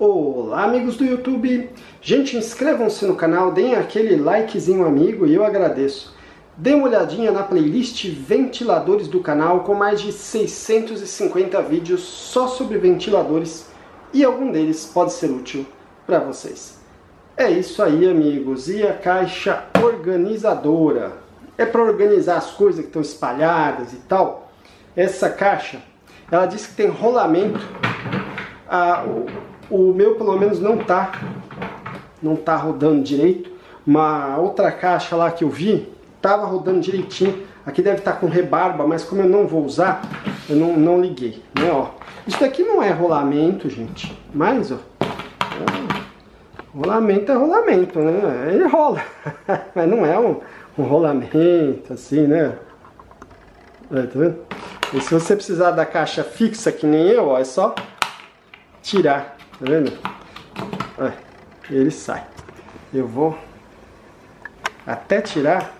Olá amigos do YouTube, gente, inscrevam-se no canal, deem aquele likezinho amigo e eu agradeço. Dê uma olhadinha na playlist ventiladores do canal com mais de 650 vídeos só sobre ventiladores e algum deles pode ser útil para vocês. É isso aí amigos, e a caixa organizadora? É para organizar as coisas que estão espalhadas e tal. Essa caixa, ela diz que tem rolamento. O meu pelo menos não tá rodando direito. Uma outra caixa lá que eu vi tava rodando direitinho. Aqui deve estar com rebarba, mas como eu não vou usar, eu não liguei, né? Ó, isso daqui não é rolamento, gente, mas ó, rolamento é rolamento, né? Ele rola, mas não é um rolamento assim, né? Tá vendo? E se você precisar da caixa fixa que nem eu, ó, é só tirar, tá vendo? Olha, ele sai. Eu vou até tirar.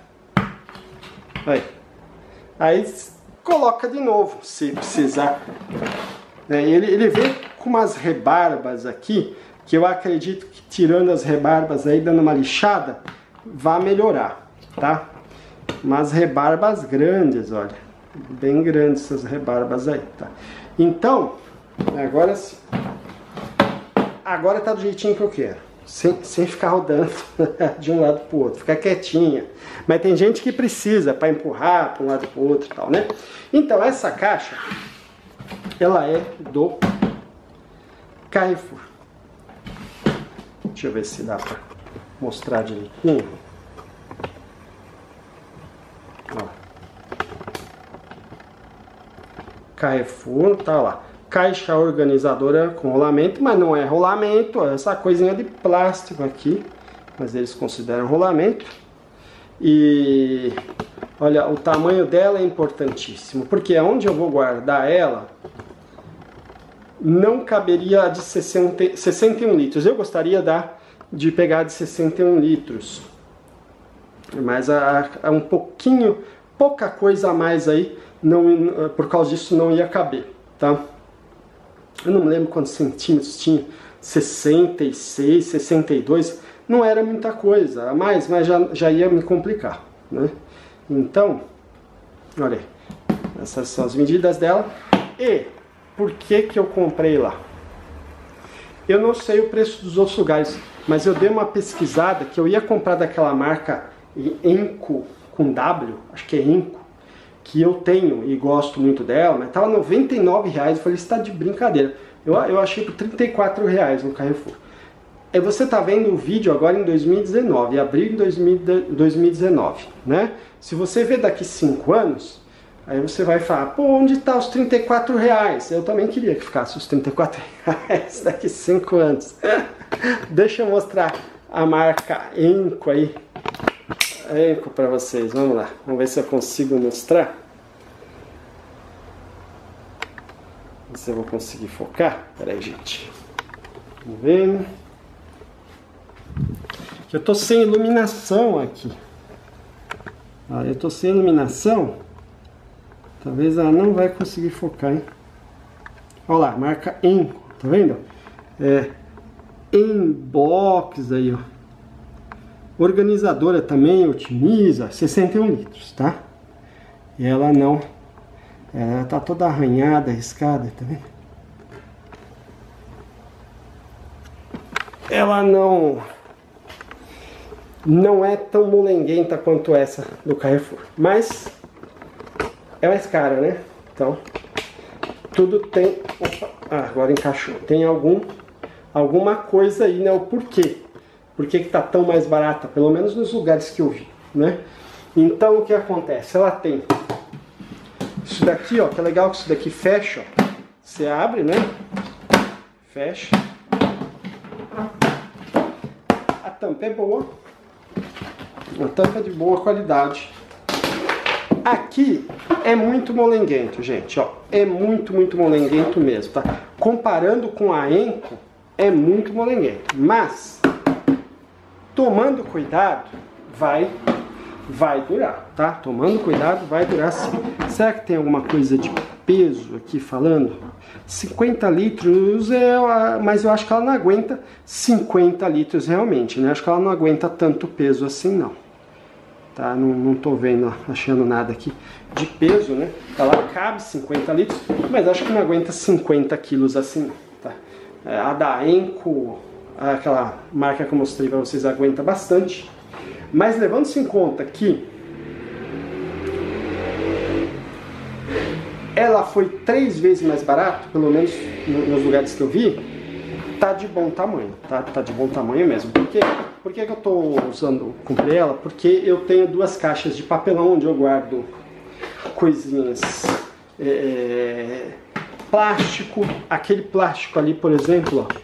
Aí coloca de novo, se precisar. Ele vem com umas rebarbas aqui, que eu acredito que tirando as rebarbas aí, dando uma lixada, vai melhorar, tá? Umas rebarbas grandes, olha. Bem grandes essas rebarbas aí, tá? Então, agora sim. Agora tá do jeitinho que eu quero. Sem ficar rodando de um lado pro outro. Ficar quietinha. Mas tem gente que precisa para empurrar para um lado pro outro e tal, né? Então, essa caixa, ela é do Carrefour. Deixa eu ver se dá para mostrar direitinho. Ó. Carrefour, tá lá. Caixa organizadora com rolamento, mas não é rolamento, é essa coisinha de plástico aqui, mas eles consideram rolamento. E olha, o tamanho dela é importantíssimo, porque onde eu vou guardar ela não caberia de 61 litros. Eu gostaria de pegar de 61 litros, mas um pouquinho, pouca coisa a mais aí, não, por causa disso não ia caber, tá? Eu não me lembro quantos centímetros tinha, 66, 62, não era muita coisa a mais, mas já ia me complicar, né? Então, olha aí, essas são as medidas dela. E por que eu comprei lá? Eu não sei o preço dos outros lugares, mas eu dei uma pesquisada que eu ia comprar daquela marca Enco com W, acho que é Enco, que eu tenho e gosto muito dela, mas tava R$99, eu falei, isso tá de brincadeira. Eu achei por R$34 no Carrefour. Aí você tá vendo o vídeo agora em 2019, abril de 2019, né? Se você ver daqui 5 anos, aí você vai falar, pô, onde tá os R$34? Eu também queria que ficasse os R$34 daqui 5 anos. Deixa eu mostrar a marca Enco aí. Enco para vocês, vamos lá, vamos ver se eu consigo mostrar. Se eu vou conseguir focar. Pera aí, gente. Vamos ver. Eu tô sem iluminação aqui. Eu tô sem iluminação. Talvez ela não vai conseguir focar, hein? Olha lá, marca Enco, tá vendo? Inbox aí, ó. Organizadora também otimiza, 61 litros, tá? E ela não... Ela tá toda arranhada, arriscada, tá vendo? Ela não é tão molenguenta quanto essa do Carrefour, mas é mais cara, né? Então, tudo tem... Opa, agora encaixou. Tem alguma coisa aí, né? O porquê. Por que tá tão mais barata? Pelo menos nos lugares que eu vi, né? Então, o que acontece? Ela tem... Isso daqui, ó, que é legal que isso daqui fecha, ó. Você abre, né? Fecha. A tampa é boa. Uma tampa de boa qualidade. Aqui é muito molenguento, gente, ó. É muito molenguento mesmo, tá? Comparando com a Enco, é muito molenguento. Mas, tomando cuidado, vai durar, tá? Tomando cuidado, vai durar sim. Será que tem alguma coisa de peso aqui falando, 50 litros, mas eu acho que ela não aguenta 50 litros realmente, né? Acho que ela não aguenta tanto peso assim não. Tá? Não tô vendo, achando nada aqui de peso, né? Ela cabe 50 litros, mas acho que não aguenta 50 quilos assim, tá? A da Enco, aquela marca que eu mostrei para vocês, aguenta bastante. Mas levando-se em conta que ela foi 3 vezes mais barato, pelo menos nos lugares que eu vi, tá de bom tamanho, tá de bom tamanho mesmo. Por que que eu tô usando, comprei ela? Porque eu tenho 2 caixas de papelão onde eu guardo coisinhas, plástico, aquele plástico ali, por exemplo, ó,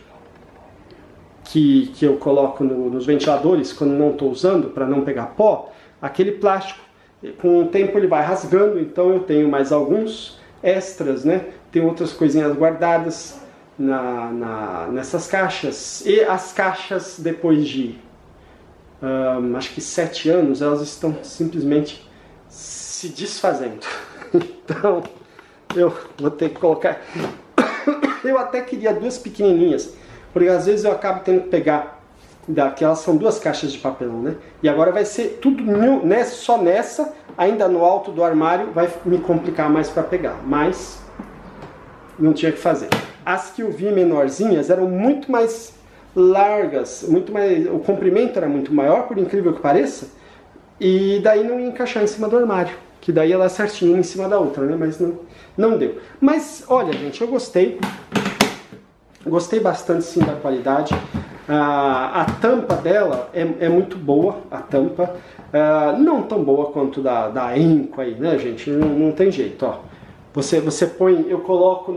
que eu coloco nos ventiladores quando não estou usando, para não pegar pó, aquele plástico, com o tempo ele vai rasgando, então eu tenho mais alguns extras, né? Tem outras coisinhas guardadas nessas caixas. E as caixas, depois de acho que 7 anos, elas estão simplesmente se desfazendo. Então eu vou ter que colocar. Eu até queria 2 pequenininhas, porque às vezes eu acabo tendo que pegar daquelas, são 2 caixas de papelão, né? E agora vai ser tudo só nessa, ainda no alto do armário, vai me complicar mais para pegar, mas não tinha que fazer. As que eu vi menorzinhas eram muito mais largas, o comprimento era muito maior, por incrível que pareça, e daí não ia encaixar em cima do armário, que daí ela é certinho uma em cima da outra, né? Mas não deu. Mas olha, gente, eu gostei bastante sim da qualidade. A tampa dela é muito boa, a tampa, não tão boa quanto da Enco aí, né, gente? Não tem jeito, ó. Você põe, eu coloco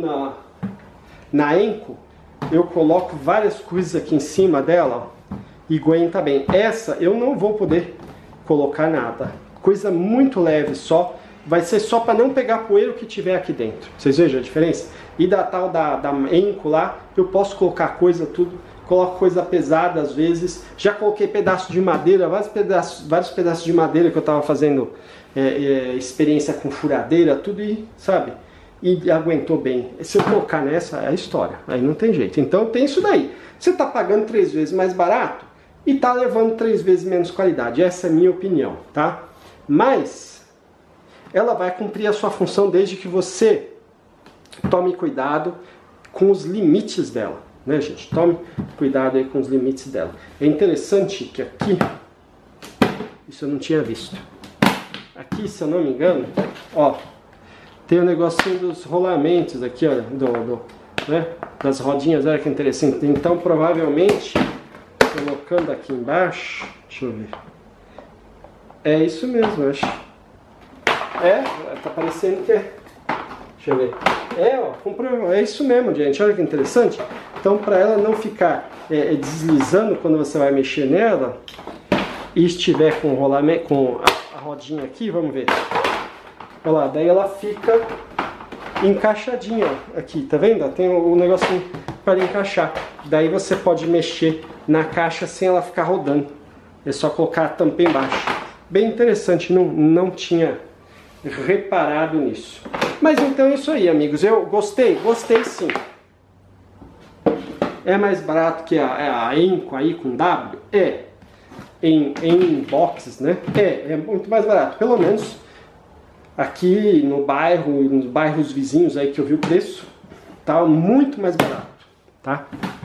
na Enco, eu coloco várias coisas aqui em cima dela, ó, e aguenta bem. Essa eu não vou poder colocar nada, coisa muito leve só, vai ser só para não pegar poeira que tiver aqui dentro. Vocês vejam a diferença? E da tal da Enco lá, eu posso colocar coisa, tudo, coloco coisa pesada às vezes, já coloquei pedaço de madeira, vários pedaços de madeira que eu estava fazendo experiência com furadeira, tudo, e sabe, e aguentou bem. Se eu colocar nessa, é a história, aí não tem jeito. Então tem isso daí, você está pagando 3 vezes mais barato e está levando 3 vezes menos qualidade, essa é a minha opinião, tá? Mas ela vai cumprir a sua função desde que você tome cuidado com os limites dela, né, gente? Tome cuidado aí com os limites dela. É interessante que aqui, isso eu não tinha visto. Aqui, se eu não me engano, ó, tem o negocinho dos rolamentos aqui, ó, né, das rodinhas, olha que interessante. Então, provavelmente, colocando aqui embaixo, deixa eu ver. É isso mesmo, eu acho. Tá parecendo que é. Deixa eu ver. É isso mesmo, gente. Olha que interessante. Então, para ela não ficar deslizando quando você vai mexer nela, e estiver com o rolamento, com a rodinha aqui, vamos ver. Olha lá, daí ela fica encaixadinha aqui, tá vendo? Tem o negocinho para encaixar. Daí você pode mexer na caixa sem ela ficar rodando. É só colocar a tampa embaixo. Bem interessante, não tinha reparado nisso. Mas então é isso aí, amigos. Eu gostei sim. É mais barato que a Enco aí com W? Em boxes, né? É muito mais barato. Pelo menos aqui no bairro, nos bairros vizinhos aí que eu vi o preço, tá muito mais barato, tá?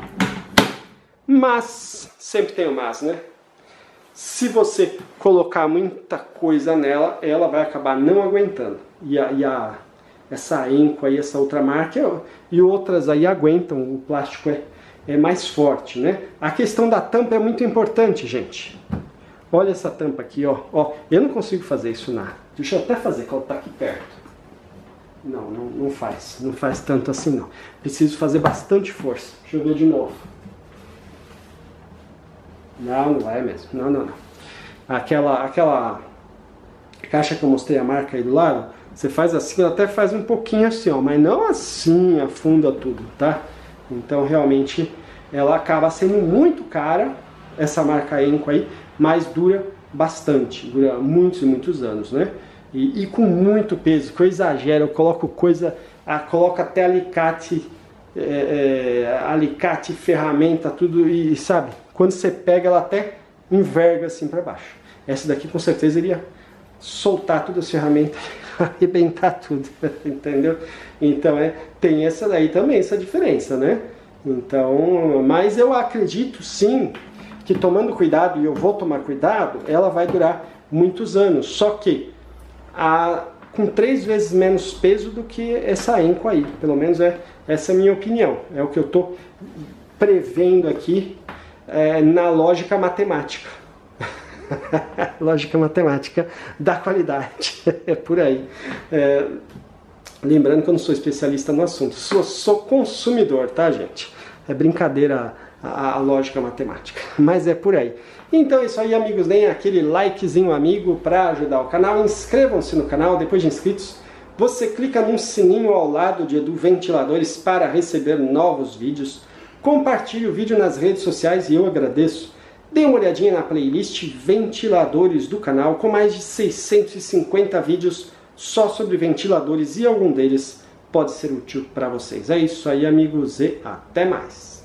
Mas, sempre tem o mas, né? Se você colocar muita coisa nela, ela vai acabar não aguentando. Essa Enco aí, essa outra marca e outras aí aguentam, o plástico é mais forte, né? A questão da tampa é muito importante, gente. Olha essa tampa aqui, ó. Eu não consigo fazer isso deixa eu até fazer, que ela tá aqui perto. Não faz tanto assim não. Preciso fazer bastante força. Deixa eu ver de novo. Não vai mesmo. Não. Aquela caixa que eu mostrei a marca aí do lado, você faz assim, ela até faz um pouquinho assim, ó, mas não assim, afunda tudo, tá? Então realmente ela acaba sendo muito cara, essa marca Enco aí, mas dura bastante, dura muitos e muitos anos, né? e com muito peso, que eu exagero, eu coloco coloco até alicate, alicate, ferramenta, tudo, e sabe, quando você pega ela até enverga assim para baixo. Essa daqui com certeza iria soltar todas as ferramentas, arrebentar tudo, entendeu? Então tem essa daí também, essa diferença, né? Então, mas eu acredito sim que tomando cuidado, e eu vou tomar cuidado, ela vai durar muitos anos, só que com 3 vezes menos peso do que essa Enco aí, pelo menos essa é a minha opinião, é o que eu estou prevendo aqui na lógica matemática. Lógica matemática da qualidade, é por aí. Lembrando que eu não sou especialista no assunto, sou consumidor, tá, gente? É brincadeira a lógica matemática, mas é por aí. Então é isso aí, amigos, deem aquele likezinho amigo para ajudar o canal, inscrevam-se no canal, depois de inscritos, você clica num sininho ao lado de Edu Ventiladores para receber novos vídeos, compartilhe o vídeo nas redes sociais e eu agradeço. Dê uma olhadinha na playlist Ventiladores do canal, com mais de 650 vídeos só sobre ventiladores e algum deles pode ser útil para vocês. É isso aí, amigos, e até mais!